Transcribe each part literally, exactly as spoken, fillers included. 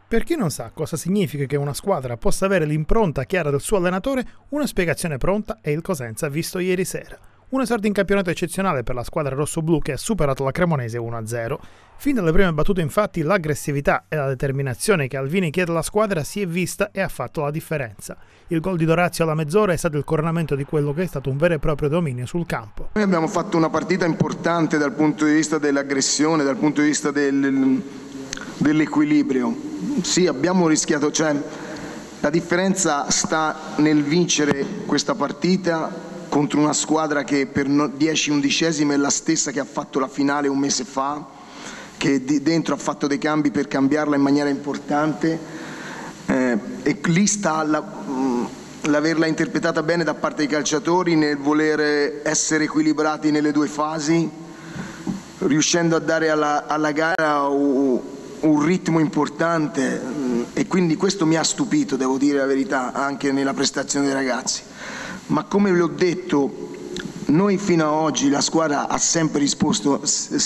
Per chi non sa cosa significa che una squadra possa avere l'impronta chiara del suo allenatore, una spiegazione pronta è il Cosenza visto ieri sera. Un esordio in campionato eccezionale per la squadra rossoblu che ha superato la Cremonese uno a zero. Fin dalle prime battute infatti l'aggressività e la determinazione che Alvini chiede alla squadra si è vista e ha fatto la differenza. Il gol di Dorazio alla mezz'ora è stato il coronamento di quello che è stato un vero e proprio dominio sul campo. Noi abbiamo fatto una partita importante dal punto di vista dell'aggressione, dal punto di vista del, dell'equilibrio. Sì, abbiamo rischiato, cioè la differenza sta nel vincere questa partita contro una squadra che per dieci undicesime è la stessa che ha fatto la finale un mese fa, che dentro ha fatto dei cambi per cambiarla in maniera importante, eh, e lì sta l'averla interpretata bene da parte dei calciatori nel voler essere equilibrati nelle due fasi, riuscendo a dare alla, alla gara un, un ritmo importante, e quindi questo mi ha stupito, devo dire la verità, anche nella prestazione dei ragazzi. Ma come vi ho detto, noi fino ad oggi la squadra ha sempre risposto,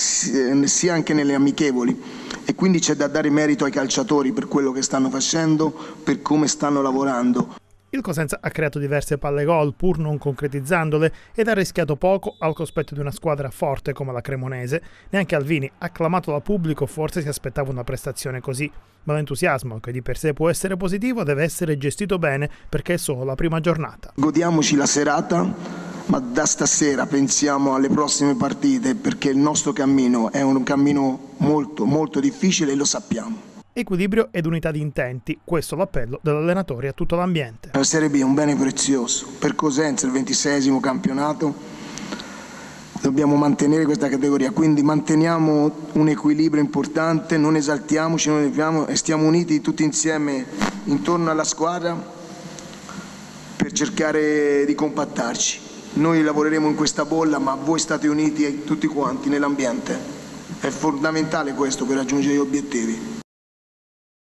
sia anche nelle amichevoli, e quindi c'è da dare merito ai calciatori per quello che stanno facendo, per come stanno lavorando. Il Cosenza ha creato diverse palle gol pur non concretizzandole ed ha rischiato poco al cospetto di una squadra forte come la Cremonese. Neanche Alvini, acclamato dal pubblico, forse si aspettava una prestazione così. Ma l'entusiasmo, che di per sé può essere positivo, deve essere gestito bene perché è solo la prima giornata. Godiamoci la serata, ma da stasera pensiamo alle prossime partite, perché il nostro cammino è un cammino molto molto difficile e lo sappiamo. Equilibrio ed unità di intenti, questo l'appello dell'allenatore a tutto l'ambiente. La Serie B è un bene prezioso, per Cosenza il ventiseiesimo campionato, dobbiamo mantenere questa categoria, quindi manteniamo un equilibrio importante, non esaltiamoci, non eleviamo e stiamo uniti tutti insieme intorno alla squadra per cercare di compattarci. Noi lavoreremo in questa bolla, ma voi state uniti tutti quanti nell'ambiente, è fondamentale questo per raggiungere gli obiettivi.